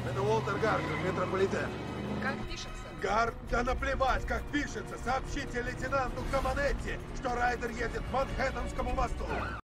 Это Уолтер Гардер, метрополитен. Как пишется? Да наплевать, как пишется. Сообщите лейтенанту Каманетти, что Райдер едет к Манхэттенскому мосту.